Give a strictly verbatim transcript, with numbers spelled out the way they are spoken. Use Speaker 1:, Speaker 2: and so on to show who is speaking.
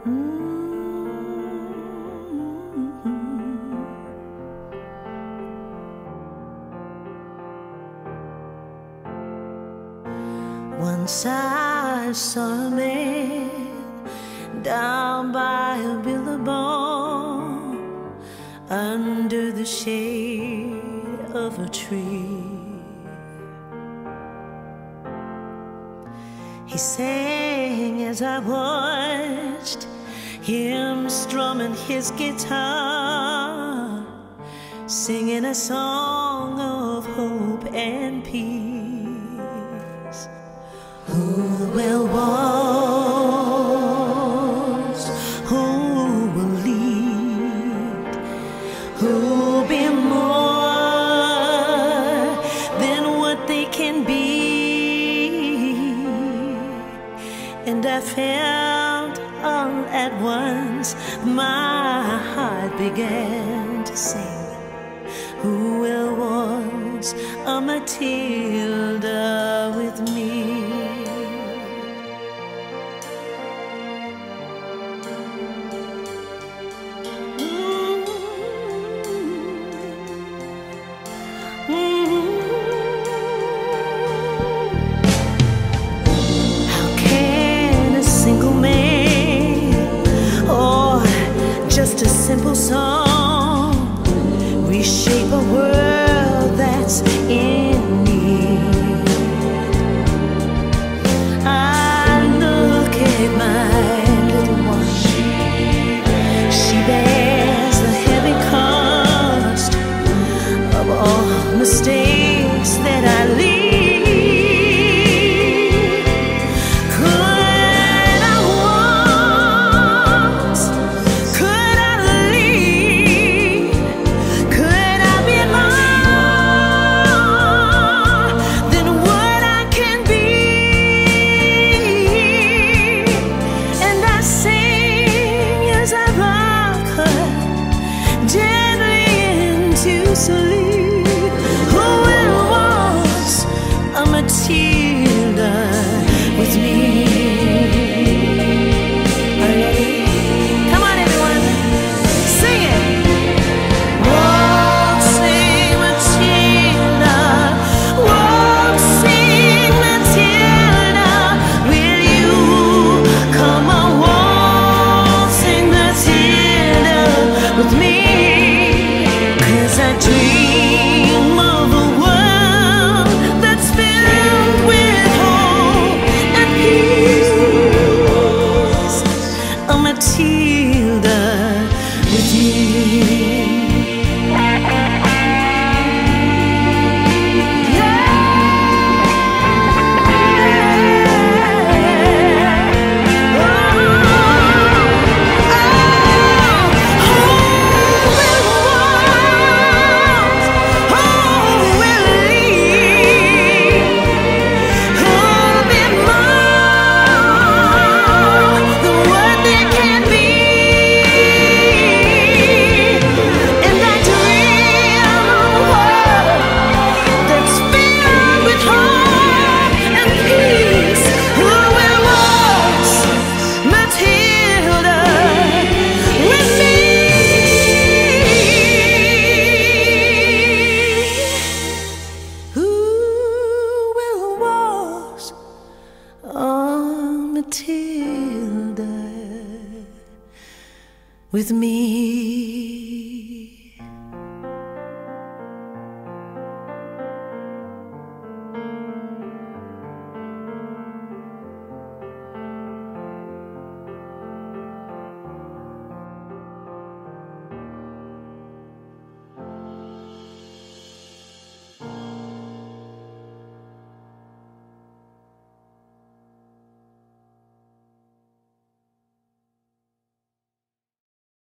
Speaker 1: Once I saw a man down by a billabong under the shade of a tree. He sang as I watched him strumming his guitar, singing a song of hope and peace. Who will waltz? Who will lead? Who will be more than what they can be? And I felt all at once my heart began to sing. Who will waltz a Matilda with me? Just a simple song reshape a world that's in need. I look at my little one. She bears the heavy cost of all mistakes that I leave.
Speaker 2: with me.